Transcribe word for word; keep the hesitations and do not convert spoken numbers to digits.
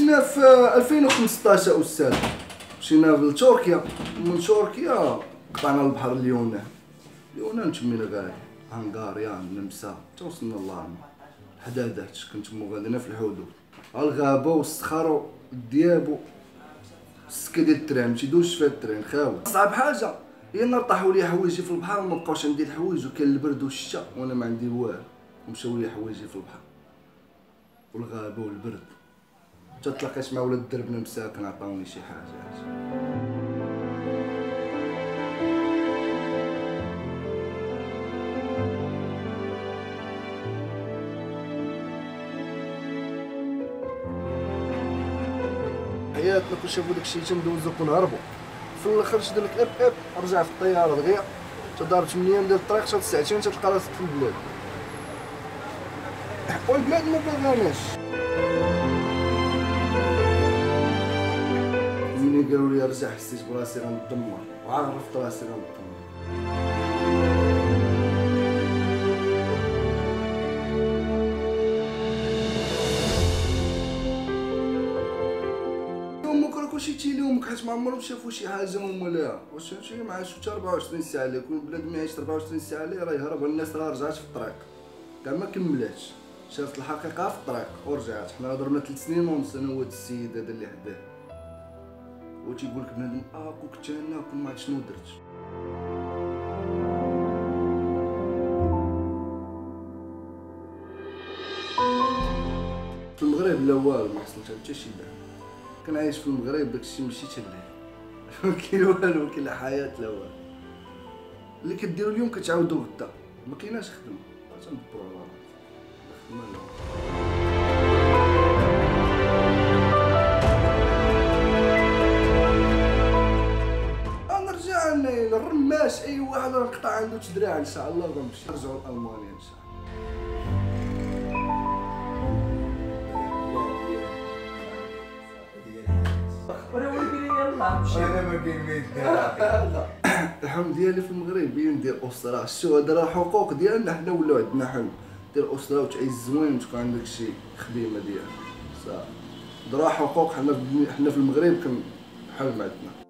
مشينا في ألفين وخمسطاش استاذ، مشينا لتركيا، من تركيا قطعنا البحر اليونان، اليونان تمينا كاع هنغاريا النمسا حتى وصلنا لالمان، الحدادات كنتمو غاديين في الحدود، الغابه والصخر والدياب السكه ديال التران متيدوزش فيها التران خاوي. اصعب حاجه هي ان طاحوا لي حوايجي في البحر وما بقاوش عندي الحوايج وكان البرد والشتا وانا ما عندي والو، ومشاو لي حوايجي في البحر والغابه والبرد، حتى تلاقيت مع ولاد دربنا مساكن عطاوني شي حاجات. حياتنا كون شافو داكشي تندوزو كنهربو، في الاخر شد لك اب اب رجع في الطياره دغيا، تضارب ثمانية ايام ديال الطريق شاد ساعتين تلقى راسك في البلاد، والبلاد ما باغاناش. ملي قالوا لي رجع حسيت براسي غنتدمر، وعرفت راسي غنتدمر. كلشي تيلومك حيت ما عمرهم شافوا شي حاجه هما لا، واش فهمتي ما عاشوا حتى أربعة وعشرين ساعه، اللي كون بنادم ما يعيش أربعة وعشرين ساعه اللي راه يهرب، الناس راه رجعت في الطريق كاع ما كملاتش، شافت الحقيقه في الطريق ورجعت. حنا ضربنا ثلاث سنين ونص انا وهاد السيد هذا اللي حداه، هو تيقول لك بنادم اه كنت انا كون ما عرفت شنو درت. في المغرب لا والو ما حصلت حتى شي بان، كنعيش في المغرب داكشي ماشي تلاه، ما كاين والو، ما كاين لا حياه لا والو، اللي كديرو اليوم كتعاودو غدا، ما كايناش خدمه، تندبرو على خدمه لا. غنرجع للرماش، اي واحد غنقطع عنده تدراع ان شاء الله غنمشي نرجعو لالمانيا ان شاء الله. انا ما كاين ما الحلم ديالي في المغرب هي ندير اسره، شتو هذا راه حقوق ديالنا حنا ولاو عندنا حلم، دير اسره وتعيش زوين وتكون عندك شي خدمه ديالك صافي، راه حقوق حنا حنا في المغرب كان حلم عندنا.